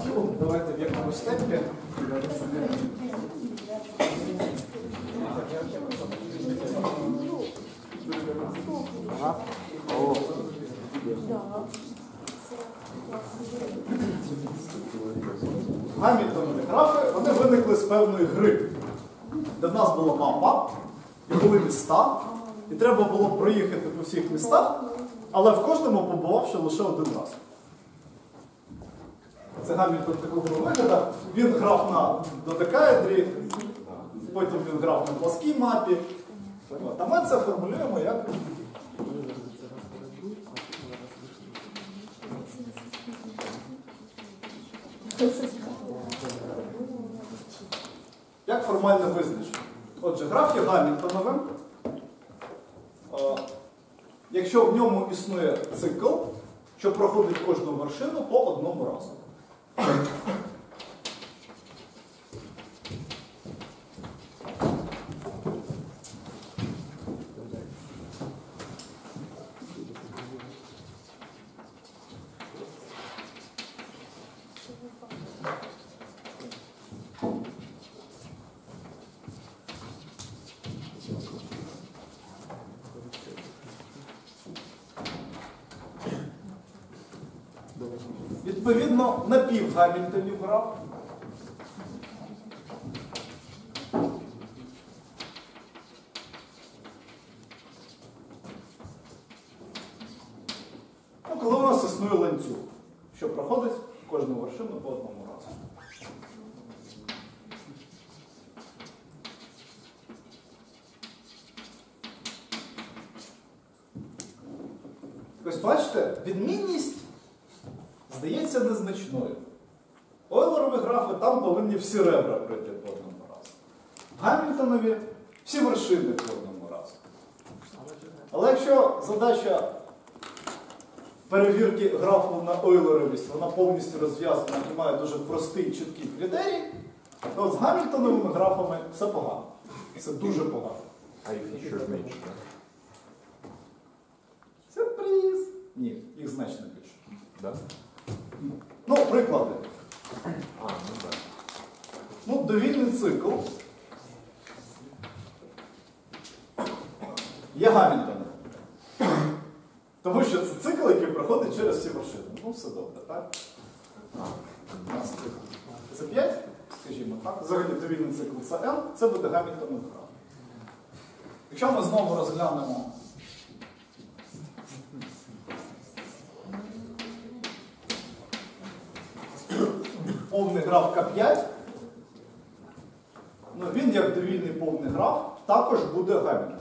Давайте в якому степі. Гамільтонові графи, вони виникли з певної гри, де в нас була мапа, і були міста, і треба було проїхати по всіх містах, але в кожному побувавши лише один раз. Це Гамільтон такого вигляду. Він грав на додекаедрі, потім він грав на плоскій мапі. А ми це формулюємо як формальне визначення. Отже, граф є Гамільтоновим, якщо в ньому існує цикл, що проходить кожну вершину по одному разу. Відповідно, напівгамільтонів граф. Коли у нас існує ланцюг, що проходить кожну вершину по одному разу. Ось бачите, відмінність здається незначною. Ойлерові графи там повинні всі ребра пройти по одному разу. Гамільтонові всі вершини по одному разу. Але якщо задача перевірки графу на ойлеровість, вона повністю розв'язана і має дуже простий, чіткий критерій, то з гамільтоновими графами все погано. Це дуже погано. А їх ще менше, так? Сюрприз! Ні, їх значно більше. Да? Ну, приклади. Ну так. Ну, довільний цикл є Гамільтоном. Тому що це цикл, який проходить через всі вершини. Ну, все добре, так? Це 5, скажімо так. Взагалі довільний цикл це N, це буде Гамільтонов граф. Якщо ми знову розглянемо повний граф К5, ну, він як довільний повний граф також буде Гамільтоновим.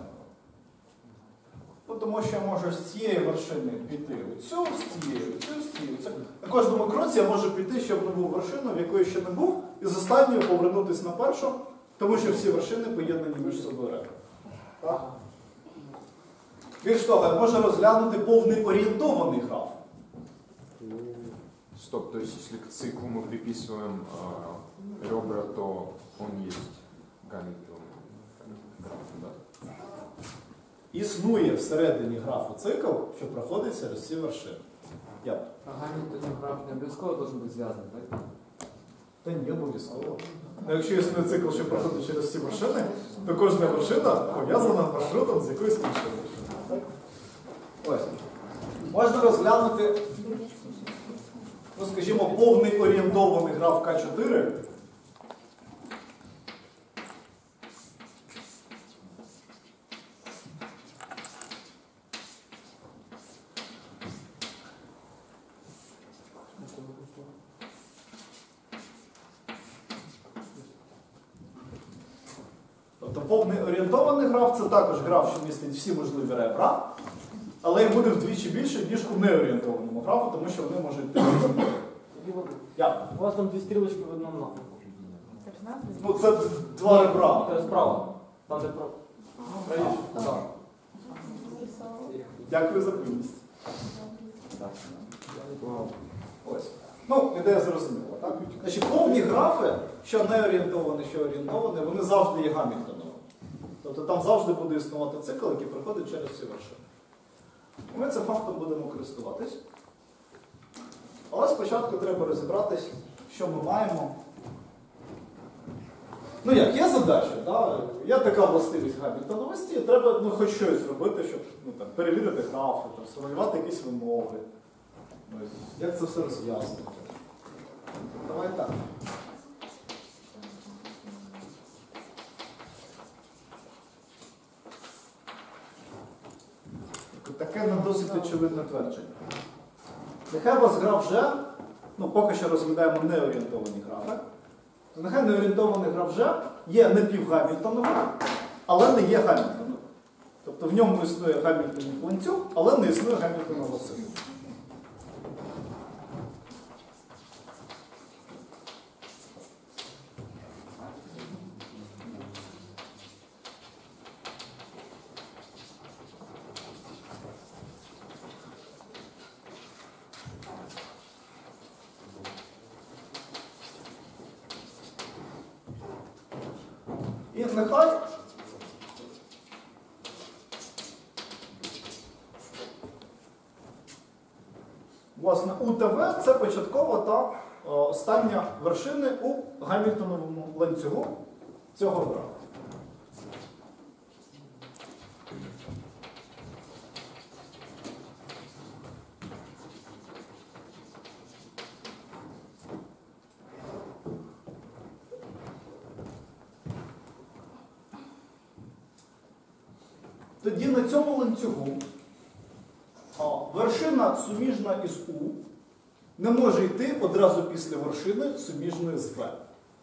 Тому що я можу з цієї вершини піти оцю, з цієї, оцю, з цієї. На кожному кроці я можу піти ще в нову вершину, в якої ще не був, і з останньою повернутися на першу, тому що всі вершини поєднані між собою ребра. Більш того, я можу розглянути повний орієнтований граф. Стоп, то есть если к циклу мы приписываем ребра, то он есть Гамильтон граф, да? Існує всередині графу цикл, що проходить через всі вершини. А Гамильтон граф не обов'язково должен бути зв'язаний, так? Та ні, обов'язково. Якщо існує цикл, що проходить через всі вершини, то кожна вершина пов'язана маршрутом з якоюсь вершиною. Ось. Можна розглянути, ну, скажімо, повний орієнтований граф К4. Тобто повний орієнтований граф – це також граф, що містить всі можливі ребра, але їх буде вдвічі більше, ніж у неорієнтованому графу, тому що вони можуть йти. У вас там дві стрілочки в одному напрямку. Ну, це два ребра. Це справа. Там де право. Правіше. Так. Дякую за пильність. Ось. Ну, ідея зрозуміла, так? Значить, повні графи, що не орієнтовані, що орієнтовані, вони завжди є Гамільтоновими. Тобто там завжди буде існувати цикл, який проходить через всі вершини. Ми цим фактом будемо користуватись. Але спочатку треба розібратись, що ми маємо? Ну як, є задача, да? Є така властивість гамільтоновості, і треба хоч щось зробити, щоб перевірити графи, сформулювати якісь вимоги. Як це все розв'язувати? Давай так. Таке не досить очевидне твердження. Нехай у вас граф G, поки що розглядаємо неорієнтовані графи, то нехай неорієнтований граф G є напівгамільтоновим, але не є гамільтоновим. Тобто в ньому існує гамільтонів ланцюг, але не існує гамільтонова циклу. І нехай власне УТВ це початкова та остання вершини у гамільтоновому ланцюгу цього графу. Тоді на цьому ланцюгу вершина суміжна із У не може йти одразу після вершини суміжної з В.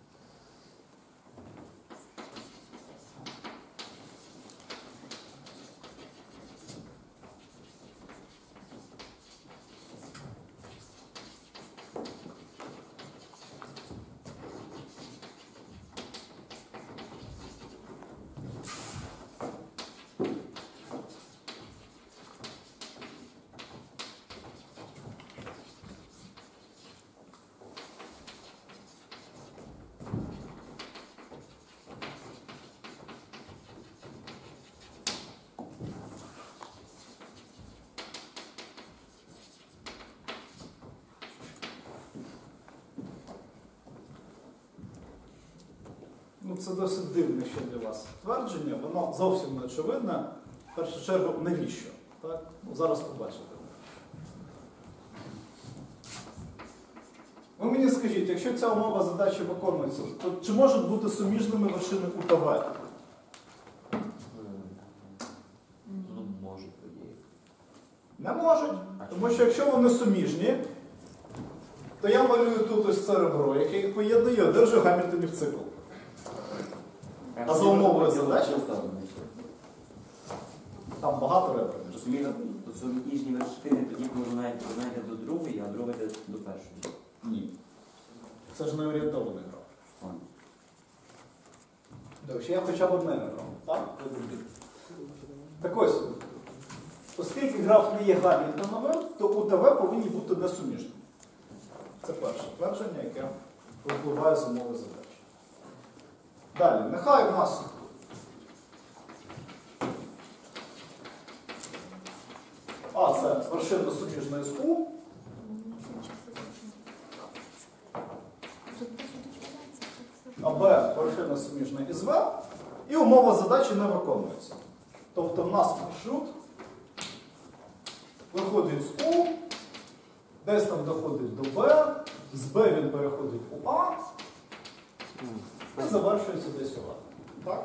Це досить дивне ще для вас твердження, воно зовсім не очевидне. В першу чергу, навіщо? Так? Зараз побачите. Ви мені скажіть, якщо ця умова задачі виконується, то чи можуть бути суміжними вершини У та В? Можуть. Не можуть. Тому що якщо вони суміжні, то я малюю тут ось це ребро, яке їх поєднує, і одержую гамільтонів цикл. А за умовою задачі там багато ребер. Розумієте, суміжні вершини тоді, коли одна йде до другої, а друга йде до першої. Ні. Це ж не орієнтований граф. Добре, я хоча б одне ребро. Так? Так ось, оскільки граф не є гамільтоновим, то УТВ повинні бути несуміжними. Це перше твердження, яке випливає з умови задачі. Далі, нехай у нас А це вершина суміжної з У, а Б вершина суміжна із В, і умова задачі не виконується. Тобто в нас маршрут виходить з У, десь там доходить до Б, з Б він переходить у А, і завершується десь у А. Так?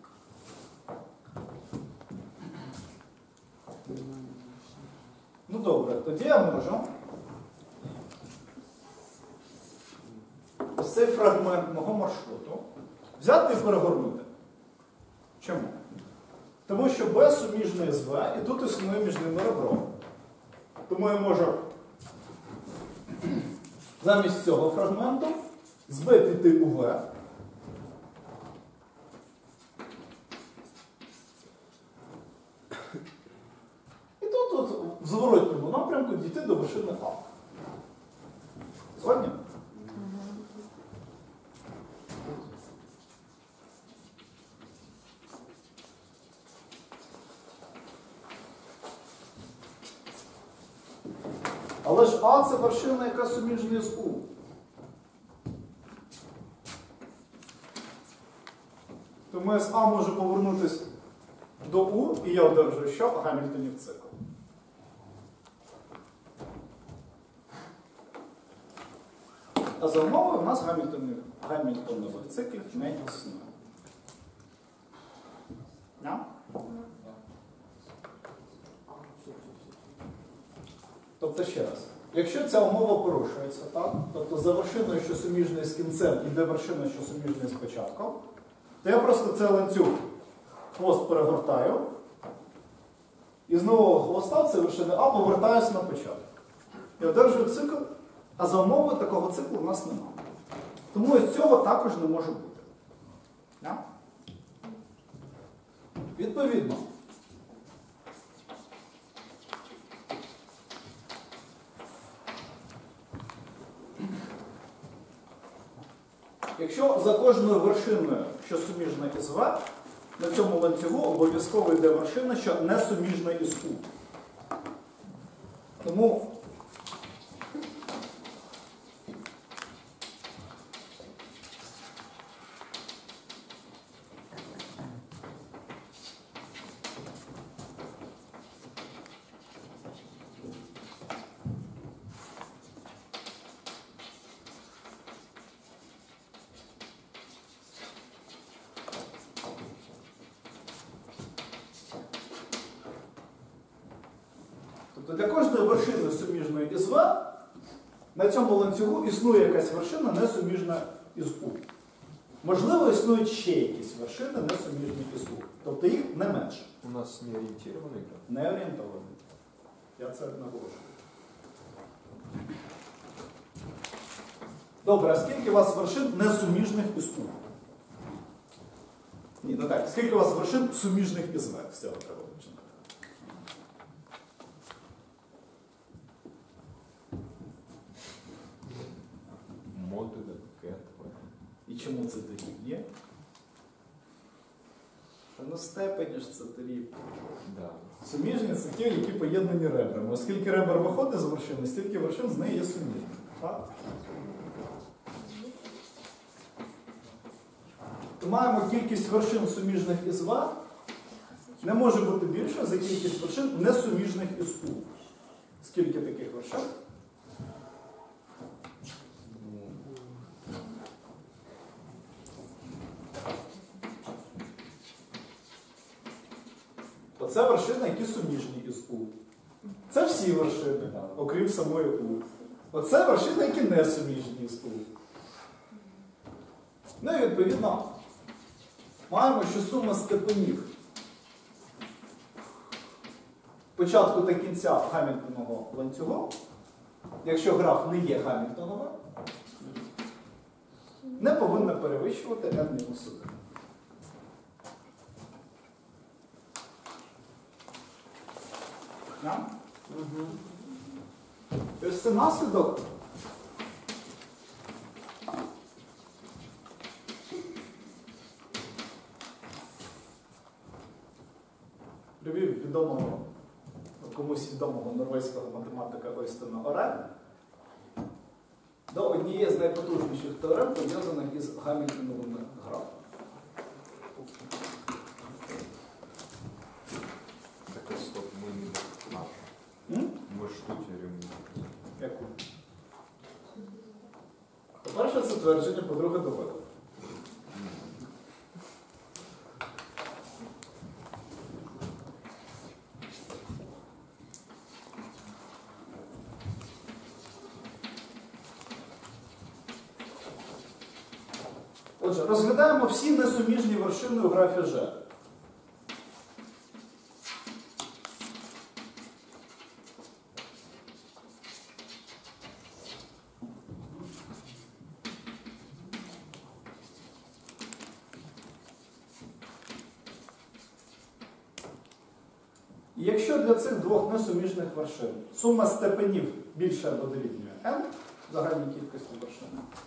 Ну добре, тоді я можу ось цей фрагмент мого маршруту взяти і перегорнути. Чому? Тому що Б суміжний з В, і тут існує між ними ребро. Тому я можу замість цього фрагменту з Б піти у В. І тут в зворотньому напрямку дійти до вершини А. Згодні? Але ж А це вершина, яка суміжна з У. Тому СА може повернутися до У, і я одержую що? Гамільтонів цикл. А за умовою у нас гамільтонових циклів не існує. Yeah? Тобто ще раз, якщо ця умова порушується, так? Тобто за вершиною, що суміжною з кінцем, іде вершина, що суміжною з початком, то я просто цей ланцюг хвост перегортаю, і з нового хвоста це вершини А повертаюся на початок. І одержую цикл, а за умовою такого циклу в нас немає. Тому із цього також не може бути. Yeah? Відповідно, якщо за кожною вершиною, що суміжна із В, на цьому ланцюгу обов'язково йде вершина, що не суміжна із У. Тому для кожної вершини суміжної із В на цьому ланцюгу існує якась вершина не суміжна із У. Можливо, існують ще якісь вершини не суміжні із У. Тобто їх не менше. У нас не орієнтований граф. Не орієнтований. Я це наголошую. Добре, а скільки у вас вершин несуміжних із У? Ні, не так. Скільки у вас вершин суміжних із В? З цього треба починати. Модуля КТ. І чому це дорівнює? Та ну степені ж це дорівнює. Да. Суміжні це ті, які поєднані ребрами. Оскільки ребер виходить з вершини, стільки вершин з неї є суміжні. Так? То маємо кількість вершин суміжних із В не може бути більша за кількість вершин несуміжних із У. Скільки таких вершин? Оце вершини, які суміжні із У. Це всі вершини, окрім самої У. Оце вершини, які не суміжні з У. Ну і відповідно маємо, що сума степенів початку та кінця Гамільтонового ланцюгу, якщо граф не є Гамільтоновим, не повинна перевищувати n-1. Ось це наслідок привів відомого, комусь відомого норвезького математика Ойстена Орена до однієї з найпотужніших теорем, пов'язаних із Гамільтоновими графами. Так, стоп, ми ж ту теорему. Яку? По-перше, це твердження, по-друге, доводить. Отже, розглядаємо всі несуміжні вершини у графі G. І якщо для цих двох несуміжних вершин сума степенів більше або дорівнює n, загальній кількості вершин,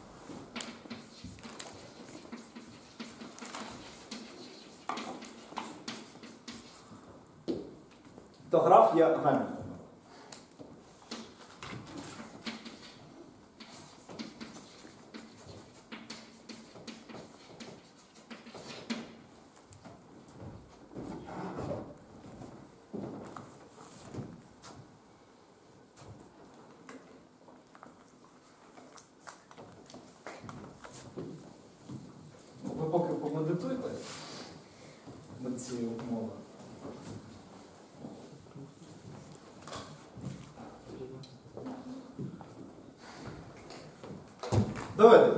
то граф є Гамільтоновим. цієї умови. Давайте.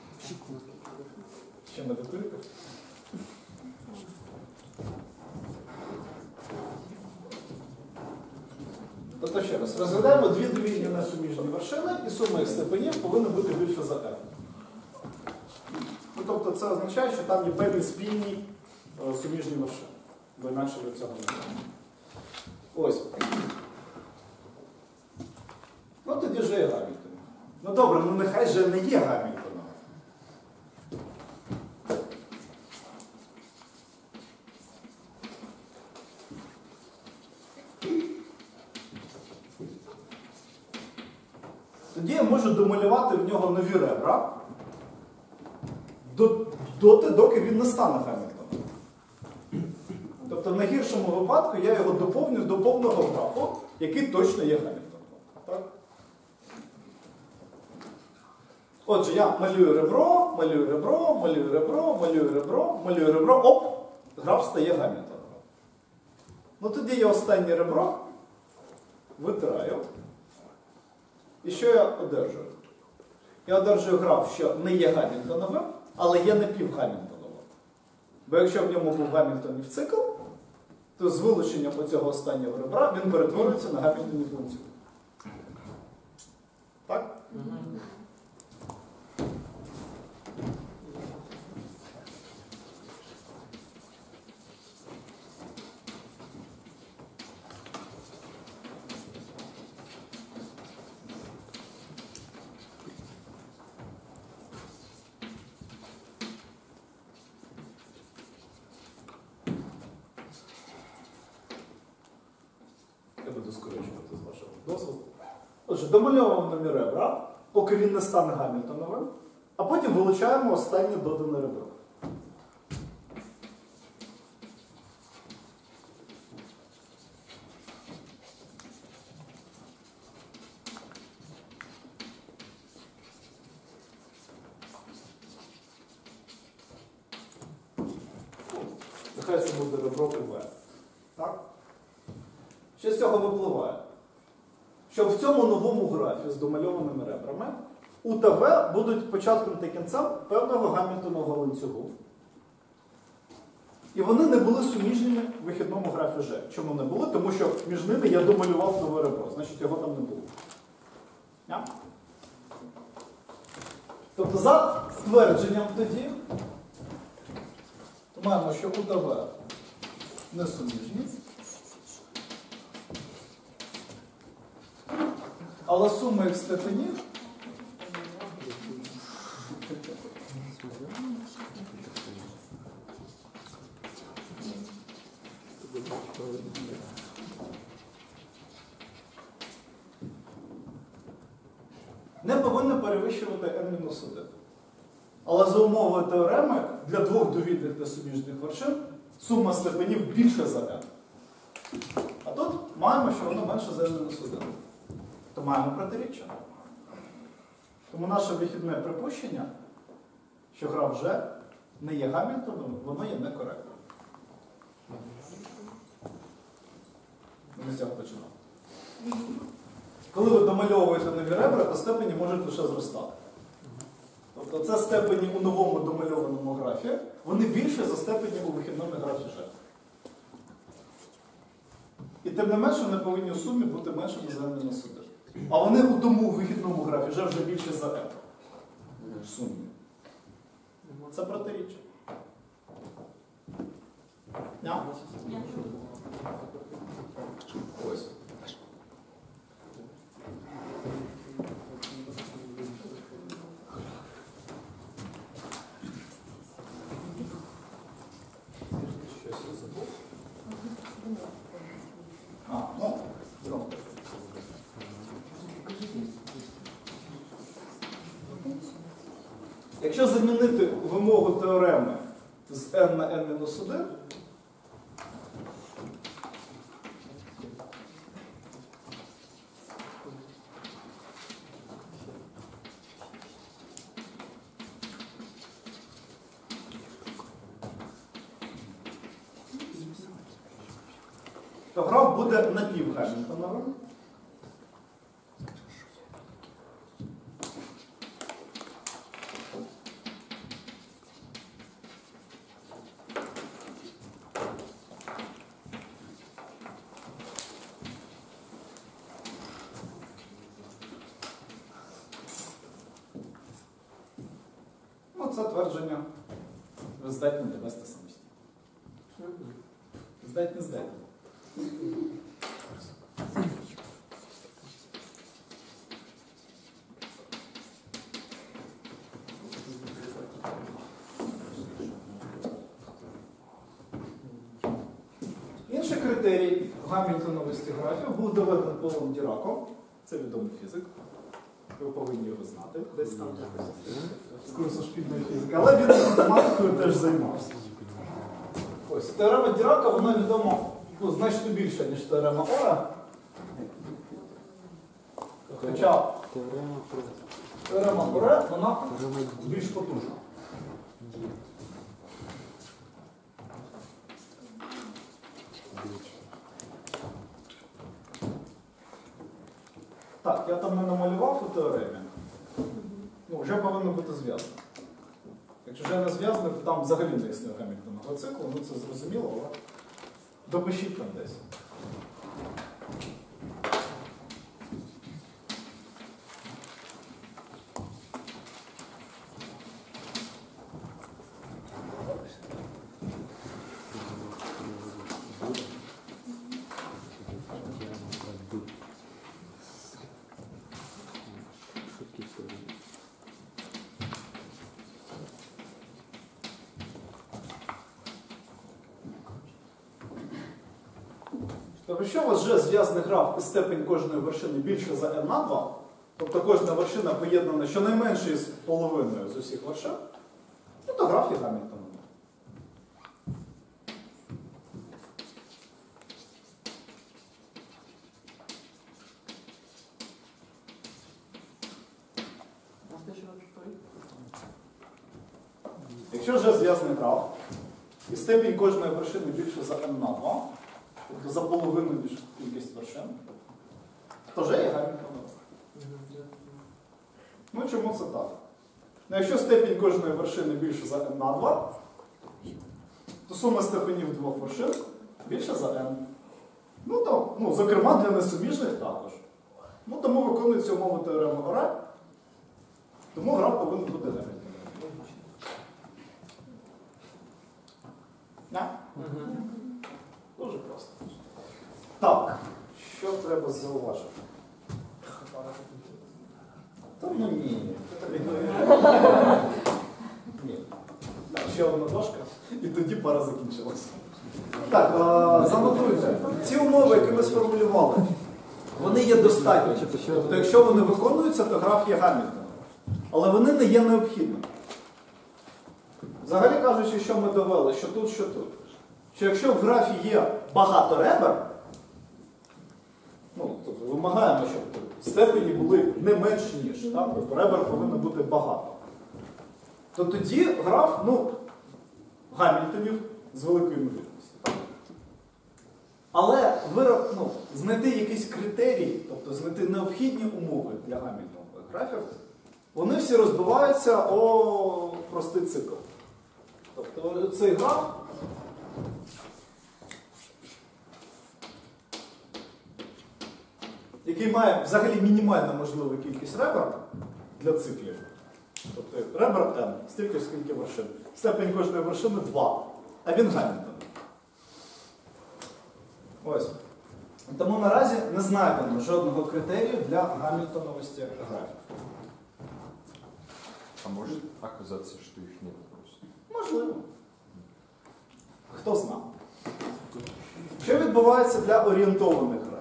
Ще медикулька. Тобто ще раз, розглядаємо дві довільні несуміжні вершини, і сума їх степенів повинна бути більше за n. Ну, тобто це означає, що там є певні спільні суміжні вершини. Бо інакше до цього не буде. Ось. Ну тоді же є Гамільтон. Ну добре, ну нехай же не є Гамільтоном. Тоді я можу домалювати в нього нові ребра, доки він не стане Гамільтоном. Тобто в найгіршому випадку я його доповню до повного графу, який точно є Гамільтоном. Так? Отже, я малюю ребро, малюю ребро, малюю ребро, малюю ребро, малюю ребро, оп, граф стає Гамільтоном. Ну тоді я останнє ребро витираю. І що я одержую? Я одержую граф, що не є Гамільтоновим, але є напівгамільтоновим. Бо якщо в ньому був Гамільтонів цикл, то з вилученням оцього останнього ребра він перетворюється на Гамільтонів ланцюг. Так? Я буду скорочувати з вашого дозволу. Отже, домальовуємо нові ребра, поки він не стане Гамільтоновим, а потім вилучаємо останнє додане ребро. Нехай це буде ребро УВ. Так? Що з цього випливає? Що в цьому новому графі з домальованими ребрами У та В будуть початком та кінцем певного гамільтонового ланцюгу. І вони не були суміжними в вихідному графі Ж. Чому не були? Тому що між ними я домалював нове ребро, значить його там не було. Yeah? Тобто за ствердженням тоді маємо, що У та В не суміжні. Але сума їх степенів не повинна перевищувати n-1. Але за умовою теореми для двох довільних несуміжних вершин сума степенів більше за n. А тут маємо, що воно менше за n-1. То маємо протиріччя. Тому наше вихідне припущення, що граф Ж не є Гамільтоном, воно є некоректним. Ми з цього починаємо. Коли ви домальовуєте нові ребра, то степені можуть лише зростати. Тобто це степені у новому домальованому графі, вони більше за степені у вихідному графі Ж. І тим не менше вони повинні у сумі бути меншими за n-1. А вони у тому вихідному графі вже більше за n. В сумі. Це протиріччя. Yeah. Ось. Щось я забув. Якщо замінити вимогу теореми з n на n-1, то граф буде напівгамільтоновим. Це твердження ви здатні довести самостійно. Здатні. Інший критерій гамільтоновості графів був доведений Полом Діраком. Це відомий фізик. Ви повинні його знати. Десь там з курсу шкільної фізики. Але він математикою теж займався. Ось, теорема Дірака, вона відома значно більше, ніж теорема Ора. Хоча теорема Ора, вона більш потужна. Так, я там не намалював у теоремі. Вже повинно бути зв'язано. Якщо вже не зв'язано, то там взагалі не існує гамільтонового циклу, це зрозуміло, але допишіть там десь. Тобто, якщо у вас вже зв'язаний граф і степень кожної вершини більше за n на 2, тобто кожна вершина поєднана щонайменше з половиною з усіх вершин, то граф є гамільтоновим. Якщо вже зв'язаний граф і степень кожної вершини більше за n на 2, тобто за половину більше кількість вершин, то вже є гамільтоновим. Ну чому це так? Якщо степень кожної вершини більше за n на 2, то сума степенів двох вершин більше за n. Зокрема, для несуміжних також. Тому виконується умови теореми Ора, тому граф повинен бути гамільтоновим. Дуже просто. Так, що треба зауважити? Ні. Так, ще одна дошка, і тоді пара закінчилася. Так, занотуйте. Ці умови, які ми сформулювали, вони є достатні. Тобто, якщо вони виконуються, то граф є гамільтоновим. Але вони не є необхідними. Взагалі кажучи, що ми довели, що тут. Що якщо в графі є багато ребер, тобто вимагаємо, щоб степені були не менш ніж, тобто ребер повинно бути багато, то тоді граф, гамільтонів з великою ймовірністю. Але знайти якийсь критерій, тобто знайти необхідні умови для гамільтонових графів, вони всі розбиваються о простий цикл. Тобто цей граф який має взагалі мінімально можливу кількість ребер для циклів. Тобто ребер n, стільки скільки вершин. Степень кожної вершини 2, а він гамільтоновий. Ось. Тому наразі не знайдено жодного критерію для гамільтоновості графів. А может оказаться, что их нет просто? Можливо. Хто знає. Що відбувається для орієнтованих графів?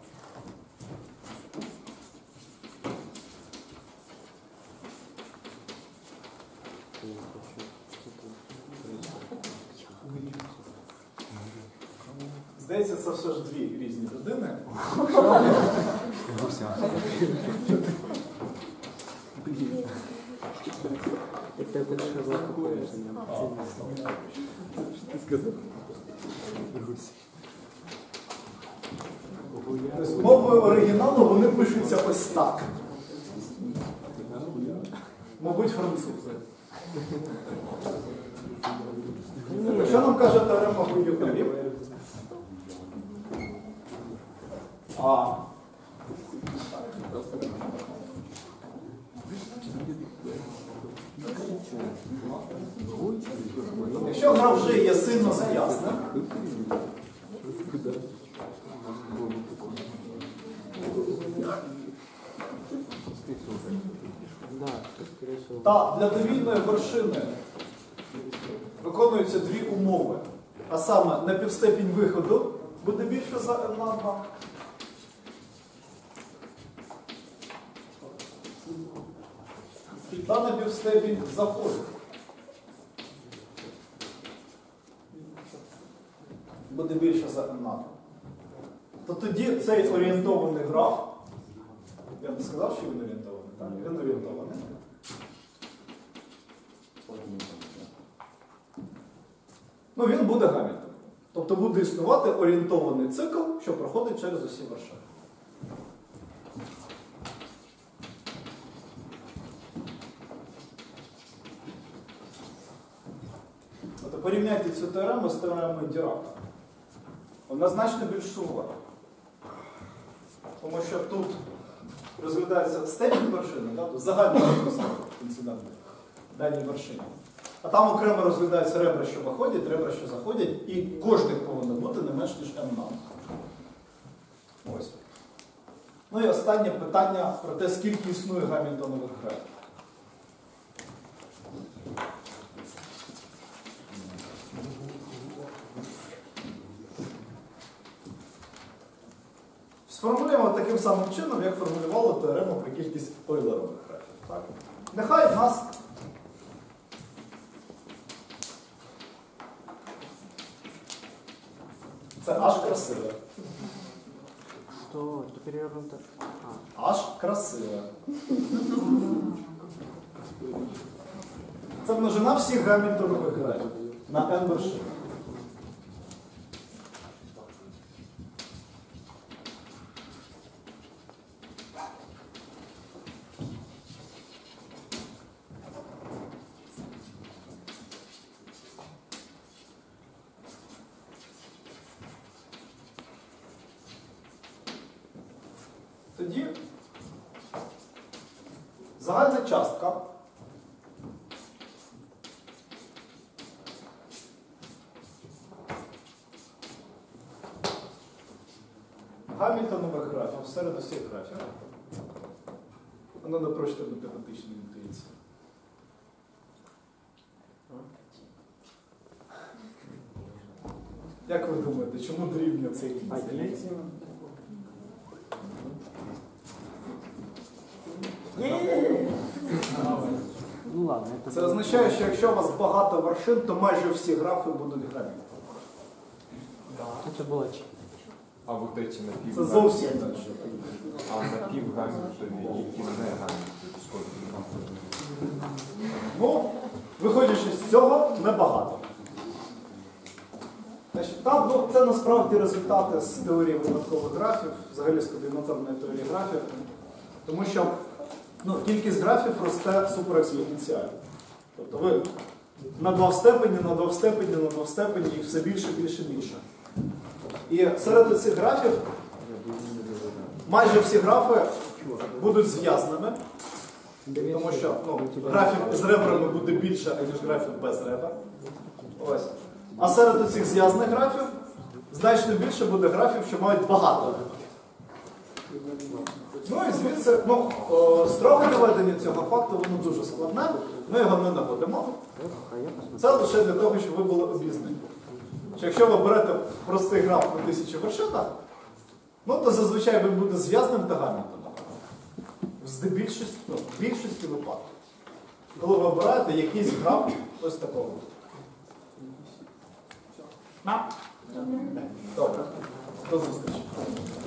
Здається, це все ж дві різні людини. Это большое плохое. Ты сказал. Тобто, мовою оригіналу вони пишуться ось так. Мабуть, французи. Що нам каже теорема Гуйо-Каві? Якщо гра вже є сильно зв'язна, та для довільної вершини виконуються дві умови, а саме напівстепінь виходу буде більше за n на 2. Та напівстепінь заходу буде більше за n на 2. То тоді цей орієнтований граф, я не сказав, що він орієнтований, так? Він орієнтований. Ну, він буде Гамільтоном. Тобто буде існувати орієнтований цикл, що проходить через усі вершини. От порівняйте цю теорему з теоремою Дірака. Вона значно більш сувора. Тому що тут розглядається степінь вершини, да? Загальна інцидент в даній вершині. А там окремо розглядаються ребра, що виходять, ребра, що заходять, і кожних повинно бути не менш ніж n на. Ось. Ну і останнє питання про те, скільки існує гамільтонових графів. Сформулюємо таким самим чином, як формулювали теорему про кількість Ойлерових графів. Так? Нехай в нас це аж красиве. Что? Это перевернуто. Аж красиве. Це множина всіх гамільтонових графів на n вершин. Тоді загальна частка гамільтонових графів серед усіх графів. Воно напрочте математичної інтуїції. Як ви думаєте, чому дорівнює цей кінець? Ну ладно, это... Це означає, що якщо у вас багато вершин, то майже всі графи будуть гамільтонові. Это было ч. А вот эти напівгамільтонові. Це зовсім далі. А напівгамільтонові, які не гамільтонові, скільки? Ну, виходячи з цього, небагато. Значить, там, ну, це насправді результати з теорії випадкових графів, взагалі з комбінаторної теорії графів, тому що кількість графів росте суперекспоненціально. Тобто ви на 2 в степені, на 2 в степені, на 2 в степені, їх все більше, більше, більше. І серед цих графів майже всі графи будуть зв'язними, тому що графів з ребрами буде більше, ніж графів без ребер. Ось. А серед цих зв'язних графів значно більше буде графів, що мають багато ребер. Ну і звідси, строге наведення цього факту, воно дуже складне, ми його не наводимо. Це лише для того, щоб ви були обізнані. Що якщо ви берете простий граф на 1000 вершинах, то зазвичай він буде зв'язним та гамільтоновим. В більшості випадків. Коли ви обираєте якийсь граф ось такого. Добре. До зустрічі.